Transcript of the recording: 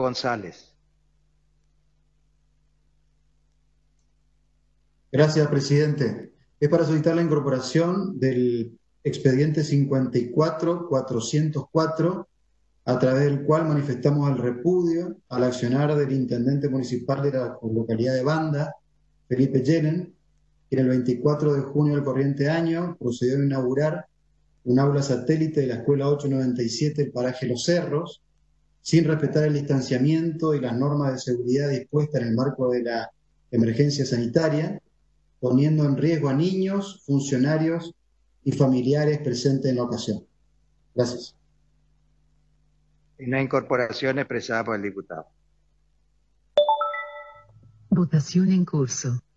González. Gracias, presidente. Es para solicitar la incorporación del expediente 54.404, a través del cual manifestamos el repudio al accionar del intendente municipal de la localidad de Banda, Felipe Yelen, que el 24 de junio del corriente año procedió a inaugurar un aula satélite de la Escuela 897 del paraje Los Cerros, sin respetar el distanciamiento y las normas de seguridad dispuestas en el marco de la emergencia sanitaria, poniendo en riesgo a niños, funcionarios y familiares presentes en la ocasión. Gracias. Una incorporación expresada por el diputado. Votación en curso.